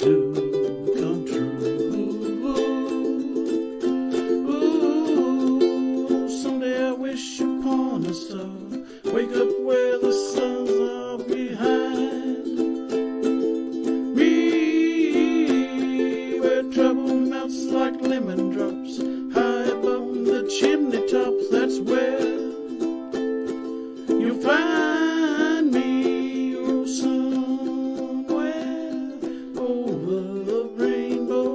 do come true. Ooh, someday I wish upon a star, wake up where the suns are behind me, where trouble melts like lemon drops, high above the chimney tops. That's where you'll find me, oh, somewhere over the rainbow.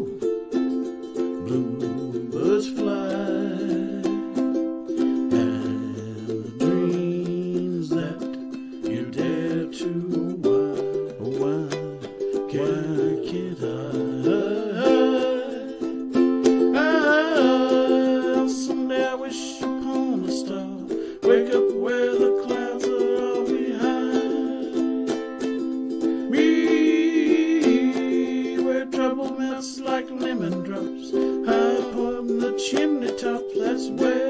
Bluebirds fly, and the dreams that you dare to, why can't I? Someday I wish upon a star, wake up where the clouds are all behind me, where trouble melts like lemon drops, high upon the chimney top. That's where